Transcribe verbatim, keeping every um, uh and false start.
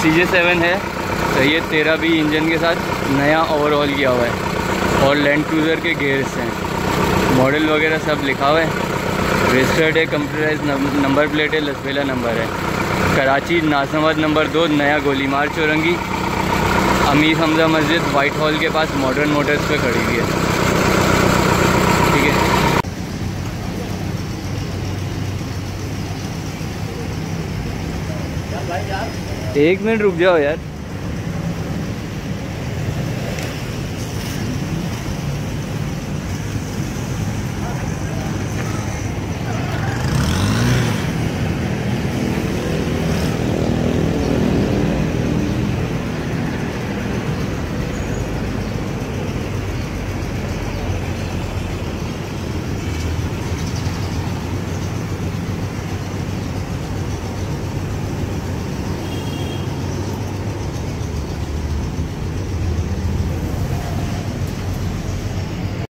सी J seven है, तो ये तेरह बी इंजन के साथ नया ओवरऑल किया हुआ है और लैंड क्रूज़र के गेयर्स हैं। मॉडल वगैरह सब लिखा हुआ है, रजिस्टर्ड है, कंप्यूटराइज नंबर प्लेट है, लसबेला नंबर है। कराची नाजनाबाद नंबर दो, नया गोलीमार चौरंगी, अमीर हमजा मस्जिद वाइट हॉल के पास मॉडर्न मोटर्स पे खड़ी हुई है। ठीक है, एक मिनट रुक जाओ यार।